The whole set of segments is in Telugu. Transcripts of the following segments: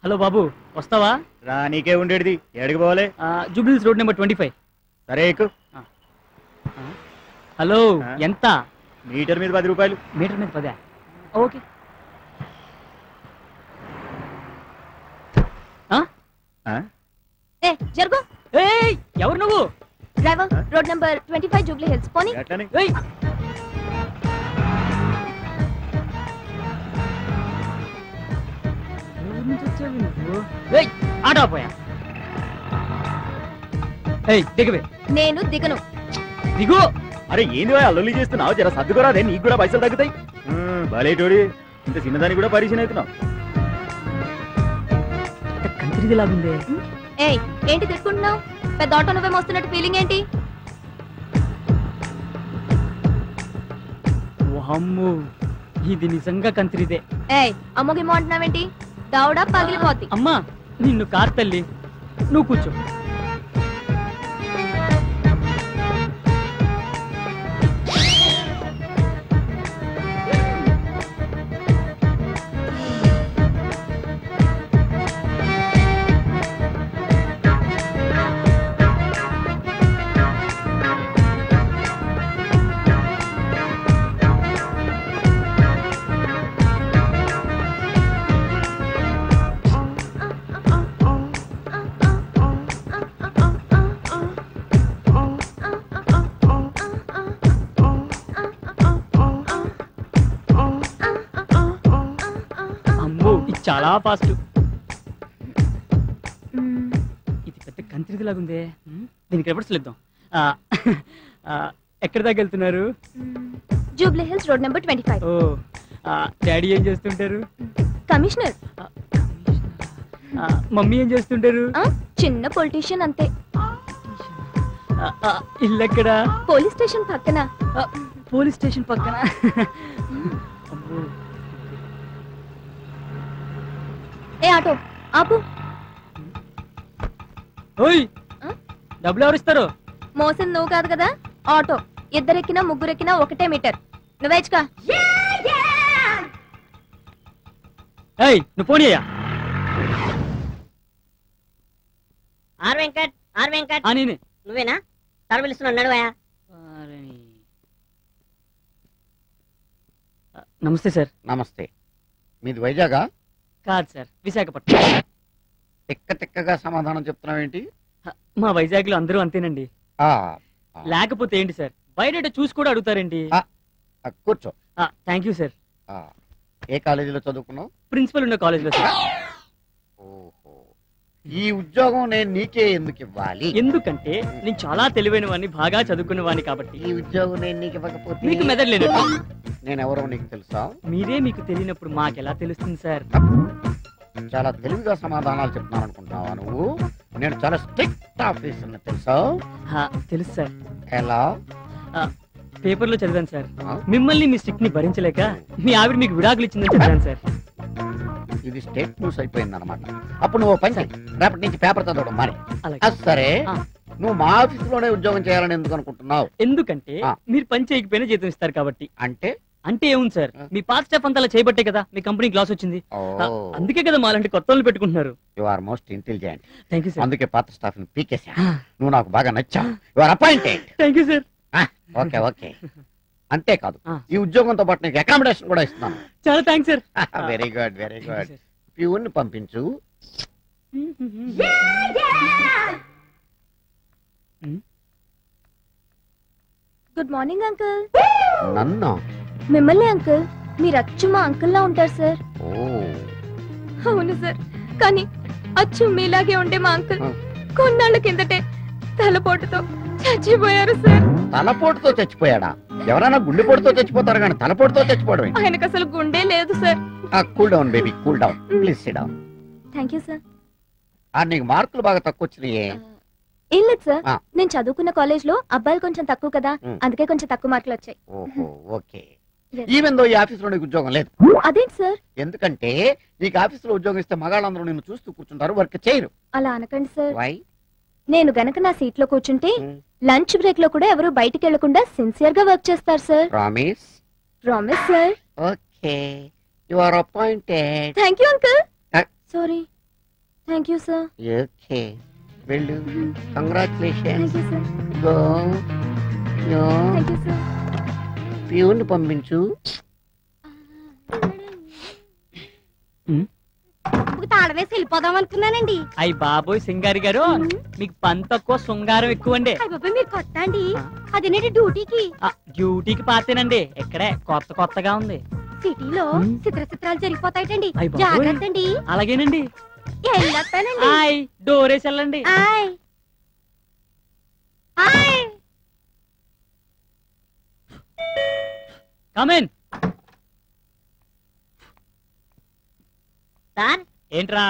హలో బాబు, వస్తావా? రా, నీకే ఉండేది. ఎక్కడికి పోవాలి? Jubilee Hills road number 25. సరే ఎక్కు. హలో, ఎంత? మీటర్ మీద 10 రూపాయలు. మీటర్ మీద 10? ఓకే. జరుగు. ఎవరు నువ్వు? Driver, road number 25 Jubilee Hills పోనీ. ఆటో పోయా. దిగవే. నేను దిగను. దిగు. అరే ఏంది అల్లుల్లి చేస్తున్నావు? జర సర్దుకోరా, అదే నీకు కూడా పైసలు తగ్గుతాయి. బాలేటోడి, ఇంత చిన్నదానికి కూడా పరిచయం అవుతున్నావు. కంత్రిదిలాగుందే. ఏంటి తిట్టుకుంటున్నావు? పెద్ద ఆటో నువ్వే మోస్తున్నట్టు ఫీలింగ్ ఏంటి? అమ్మో, ఇది నిజంగా కంత్రిదే. అమ్మోగిమ్మో అంటున్నావేంటి? దావుడా పగిలిపోద్ది. అమ్మా, నిన్ను కార్ తల్లి, నువ్వు కూర్చో. చాలా ఫాస్ట్. ఇది పెద్ద కంత్రిది లాగుందే. దీనికి రివర్స్ ఇద్దాం. ఎక్కడి దాకా వెళ్తున్నారు? Jubilee Hills road number 25. ఓ, డాడీ ఏం చేస్తుంటారు? కమిషనర్. మమ్మీ ఏం చేస్తుంటారు? చిన్న పొలిటీషియన్ అంతే. ఇల్లు ఎక్కడ? పోలీస్ స్టేషన్ పక్కన. పోలీస్ స్టేషన్ పక్కన. ఆటో ఆపు. ఓయ్, డబ్బులు ఎవరు ఇస్తారు? మోసం నువ్వు కాదు కదా. ఆటో ఇద్దరెక్కినా ముగ్గురెక్కినా ఒకటే మీటర్. నువ్వేచ్చుకా. నువ్వు పోనీ అయ్యా. ఆర్ వెంకట్ నేనే. నువ్వేనా? సార్ పిలుస్తున్నాడు, నడువయా. నమస్తే సార్. నమస్తే. మీది వైజాగా? కాదు సార్, విశాఖపట్నం. తిక్కగా సమాధానం చెప్తున్నావేంటి? మా వైజాగ్ లో అందరూ అంతేనండి. లేకపోతే ఏంటి సార్, బయట చూసి కూడా అడుగుతారేంటి? కూర్చో. Thank you sir. ఏ కాలేజీలో చదువుకున్నావు? ప్రిన్సిపల్ ఉన్న కాలేజీలో సార్. ఓహో, ఈ ఉద్యోగం నేను నీకే ఎందుకు ఇవ్వాలి? ఎందుకంటే నేను చాలా తెలివైన వాడిని, బాగా చదువుకున్న వాడిని కాబట్టి. ఈ ఉద్యోగం నేను నీకు ఇవ్వకపోతే మీకు మెదడలేదు. నేను ఎవరో నీకు తెలుసా? మీరే మీకు తెలియనప్పుడు మాకెలా తెలుస్తుంది సార్? చాలా తెలివిగా సమాధానాలు చెప్తున్నాను అనుకుంటున్నావా నువ్వు? నేను చాలా స్ట్రిక్ట్ ఆఫీసర్ని, తెలుసా? తెలుసు సార్. ఎలా? పేపర్లో చదివాను సార్. మిమ్మల్ని మీ స్ట్రిక్ట్ ని భరించలేక మీ ఆవిడ మీకు విడాకులు ఇచ్చిందని చదివాను సార్. ఇది స్టేట్ న్యూస్ అయిపోయింది అనమాట. అప్పుడు నువ్వు పని రేపటి నుంచి పేపర్ చదవడం మరి. సరే, నువ్వు మా ఆఫీస్ లోనే ఉద్యోగం చేయాలని ఎందుకు అనుకుంటున్నావు? ఎందుకంటే మీరు పని చేయకపోయినా జీతం ఇస్తారు కాబట్టి. అంటే ఏముంది సార్, మీ పాత స్టాఫ్ అంతా చేయబట్టే కదా మీ కంపెనీ గ్లాస్ వచ్చింది. అందుకే కదా మాలాంటి కొత్త వాళ్ళు పెట్టుకుంటున్నారు. You are most intelligent. Thank you sir. అందుకే పాత స్టాఫ్ ని పీకేసా. నువ్వు నాకు బాగా నచ్చావు. You are appointed. Thank you sir. Okay okay. అంతేకాదు, ఈ ఉద్యోగంతో పాటు నీకు అకామిడేషన్ కూడా ఇస్తున్నాను. చాలా thanks sir. Very good very good. Peon ని పంపించు. Good morning uncle. నన్ను? మిమ్మల్ని అంకుల్. మీరు అచ్చు మా అంకుల్ లా ఉంటారు సార్. అవును సార్, కానీ అచ్చు మీలాగే ఉండే మా అంకుల్ కొన్నాళ్ళ కిందటే తలపోటుతో చచ్చిపోయారు సార్. తలపోటుతో చచ్చిపోయాడా? ఎవరైనా గుండెపోటుతో చచ్చిపోతారు కానీ తలపోటుతో చచ్చిపోవడం ఏంటి? ఆయనకు అసలు గుండె లేదు sir. Cool down baby, cool down. Please sit down. Thank you sir. నీకు మార్కులు బాగా తక్కువ వచ్చినాయే? ఏం లేదు సార్, నేను చదువుకున్న కాలేజ్ లో అబ్బాయిలు కొంచెం తక్కువ కదా, అందుకే కొంచెం తక్కువ మార్కులు వచ్చాయి. ఓహో, ఓకే. ఈవెన్ దో ఈ ఆఫీస్ లో నీకు ఉద్యోగం లేదు. అదేంటి సార్? ఎందుకంటే నీకు ఆఫీస్ లో ఉద్యోగం ఇస్తే మగాళ్ళందరూ నిన్ను చూస్తూ కూర్చుంటారు, వర్క్ చేయరు. అలా అనకండి సార్. వై? నేను గనక నా సీట్ లో కూర్చుంటే లంచ్ బ్రేక్ లో కూడా ఎవరు బయటికి వెళ్లకుండా సిన్సియర్ గా వర్క్ చేస్తారు sir. Promise? Promise sir. Okay, you are appointed. Thank you uncle. Sorry. Thank you sir. Okay వెళ్ళు. Congratulations. Thank you sir. Go యో థ్యాంక్ యూ సార్. ప్యూన్ పంపించు. తాళవేసి వెళ్ళిపోదాం అనుకున్నానండి. అయ్యి బాబోయ్ సింగారి గారు, మీకు పని తక్కువ శృంగారం ఎక్కువ అండి. మీరు కొత్త అండి. అదేనండి డ్యూటీకి. డ్యూటీకి పాతేనండి, ఇక్కడే కొత్త కొత్తగా ఉంది. సిటీలో చిత్రాలు జరిగిపోతాయిటండి. అయ్ బాబోయ్. జాగ్రత్త అండి. అలాగేనండి. వెళ్ళొస్తానండి. ఆయ్ డోరేసి వెళ్ళండి. ఆయ్ ఆయ్. కమేన్. సార్ ఏంట్రా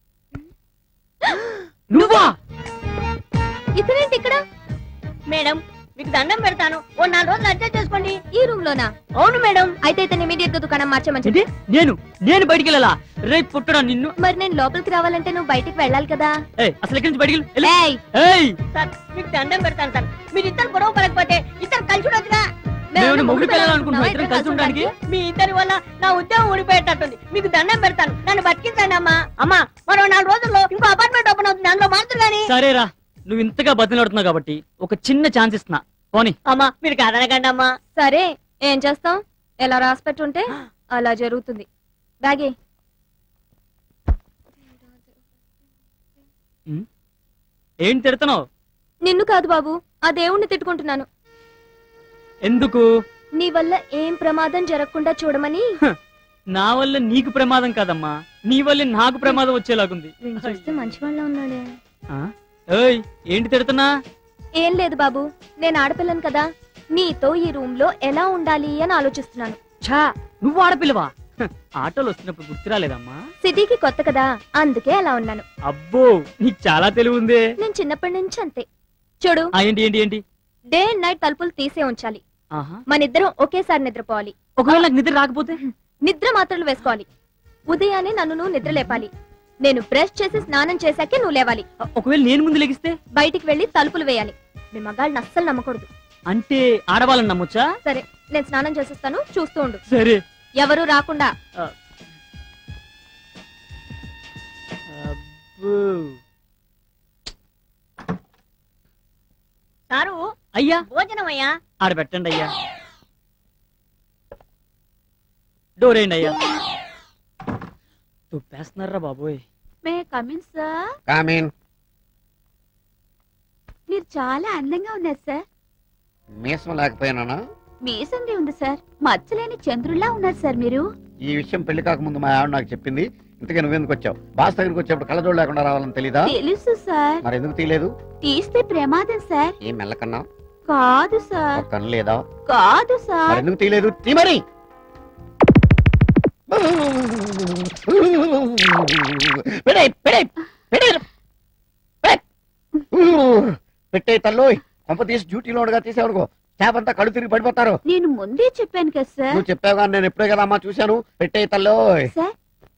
నువ్వా? ఇతనేంటి ఇక్కడ? మేడం మీకు దండం పెడతాను, ఓ 4 రోజులు అడ్జస్ట్ చేసుకోండి. ఈ రూమ్ లోనా? అవును మేడం. అయితే ఇతను ఇమీడియట్ గా దుకాణం మార్చమని ఏంటి? నేను బయటికి వెళ్ళాలా? రేపు పుట్టడా నిన్ను. మరి నేను లోపలికి రావాలంటే నువ్వు బయటికి వెళ్ళాలి కదా. ఏయ్, అసలు ఇక్కడి నుంచి బయటికి వెళ్ళు. ఏయ్, ఏయ్, సార్ మీకు దండం పెడతాను సార్, మీరు ఇద్దరు గొడవ పడకపోతే ఇద్దరు కలిసి ఉండొచ్చుగా. మేము మొగుడు పిల్లలనుకుంటున్నాం ఇద్దరం కలిసి ఉండడానికి. మీ ఇద్దరి వల్ల నా ఉద్యోగం ఊడిపోయేటట్టుంది. మీకు దండం పెడతాను, నన్ను బతికించండి అమ్మా. అమ్మా మరో 4 రోజుల్లో ఇంకో అపార్ట్మెంట్ ఓపెన్ అవుతుంది, అందులో మాత్రం గానీ. సరేరా, నువ్వు ఇంతగా బతిలాడుతున్నావు కాబట్టి ఒక చిన్న ఛాన్స్ ఇస్తున్నా, పోనీ. అమ్మా మీరు కాదనకండి అమ్మా. సరే ఏం చేస్తాం? ఎలా రాసి పెట్టుంటే అలా జరుగుతుంది. బ్యాగే. ఏంటి తిడుతున్నావు? నిన్ను కాదు బాబు, ఆ దేవుణ్ణి తిట్టుకుంటున్నాను. ఎందుకు? నీ వల్ల ఏం ప్రమాదం జరగకుండా చూడమని. నా వల్ల నీకు ప్రమాదం కాదమ్మా, నీ వల్ల నాకు ప్రమాదం వచ్చేలాగుంది. చూస్తే మంచి వాళ్ళ ఉన్నాడే. ఏయ్, ఏంటి తిడుతున్నా? ఏం లేదు బాబు, నేను ఆడపిల్లను కదా, నీతో ఈ రూమ్ లో ఎలా ఉండాలి అని ఆలోచిస్తున్నాను. ఛా, నువ్వు ఆడపిల్లవా? ఆటోలు వస్తున్నప్పుడు గుర్తు రాలేదమ్మా? సిటీకి కొత్త కదా, అందుకే అలా ఉన్నాను. అబ్బో, నీకు చాలా తెలివి ఉందే. నేను చిన్నప్పటి నుంచి అంతే. చూడు, ఏంటి ఏంటి ఏంటి? డే అండ్ నైట్ తలుపులు తీసే ఉంచాలి. ఆహా. మనిద్దరం ఒకేసారి నిద్రపోవాలి. ఒకవేళ నాకు నిద్ర రాకపోతే? నిద్ర మాత్రలు వేసుకోవాలి. ఉదయాన్నే నన్ను నువ్వు నిద్ర లేపాలి. నేను బ్రష్ చేసి స్నానం చేశాకే నువ్వు లేవాలి. ఒకవేళ నేను ముందు లెగిస్తే? బయటికి వెళ్లి తలుపులు వేయాలి. మీ మగాళ్ళని అస్సలు నమ్మకూడదు. అంటే ఆడవాళ్ళని నమ్మొచ్చా? సరే, నేను స్నానం చేసేస్తాను, చూస్తూ ఉండు. సరే. ఎవరు రాకుండా. అబ్బో. సారు అయ్యా, భోజనం అయ్యా. ఆడ పెట్టండి అయ్యా. డోర్ వేయండి అయ్యా. తుప్పేస్తున్నారా బాబోయ్. May come in sir. కామీన్. మీరు చాలా అందంగా ఉన్నారు సార్. మీసం లేకపోయినా మీసండి ఉంది సార్, మచ్చలేని చంద్రుల్లా ఉన్నారు సార్ మీరు. ఈ విషయం పెళ్లి కాకముందు మా ఆవిడ నాకు చెప్పింది. ఇంతకీ నువ్వెందుకు వచ్చావు? బాస్ దగ్గరికి వచ్చేప్పుడు కళ్ళజోడు లేకుండా రావాలని తెలీదా? తెలుసు సార్. మరి ఎందుకు తీయలేదు? తీస్తే ప్రమాదం సార్. ఏం మెల్లకన్నా? కాదు సార్. కన్ను లేదా? కాదు మరి సార్. ఎందుకు తీయలేదు? తీ మరి. పెట్టే తల్లోయ్, కొంప తీసి డ్యూటీలో ఉండగా తీసేవనుకో, స్టాఫ్ అంతా కళ్ళు తిరిగి పడిపోతారు. నేను ముందే చెప్పాను కదా సార్. నువ్వు చెప్పావు కానీ నేను ఎప్పుడే కదా అమ్మా చూశాను. పెట్టే తల్లోయ్. సార్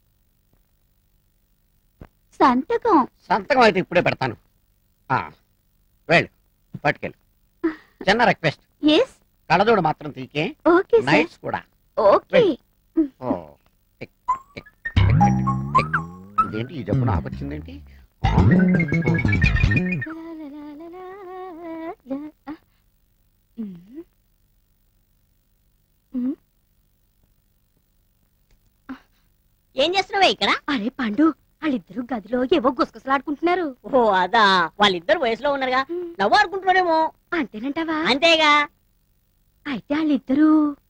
సంతకం. సంతకం అయితే ఇప్పుడే పెడతాను. వెళ్ళు, పట్టుకెళ్ళు. చిన్న రిక్వెస్ట్, ఎస్ కళ్ళజోడు మాత్రం తీకే. Okay sir. నైట్స్ కూడా. ఓకే. ఓ, tick, tick, tick, tick, tick. ఇదేంటి ఈ జబ్బు నాకు వచ్చిందేంటి? ఏం చేస్తున్నావే ఇక్కడ? అరే పండు, వాళ్ళిద్దరు గదిలో ఏవో గుసగుసలాడుకుంటున్నారు. ఓ అదా, వాళ్ళిద్దరు వయసులో ఉన్నారుగా, నవ్వు ఆడుకుంటున్నారేమో. అంతేనంటావా? అంతేగా. అయితే వాళ్ళిద్దరూ